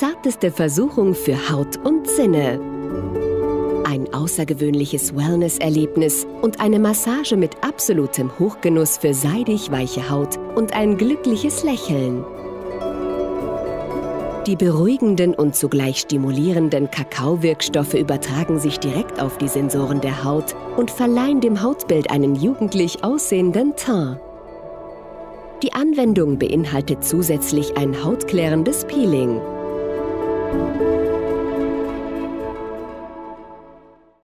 zarteste Versuchung für Haut und Sinne. Ein außergewöhnliches Wellness-Erlebnis und eine Massage mit absolutem Hochgenuss für seidig weiche Haut und ein glückliches Lächeln. Die beruhigenden und zugleich stimulierenden Kakaowirkstoffe übertragen sich direkt auf die Sensoren der Haut und verleihen dem Hautbild einen jugendlich aussehenden Teint. Die Anwendung beinhaltet zusätzlich ein hautklärendes Peeling.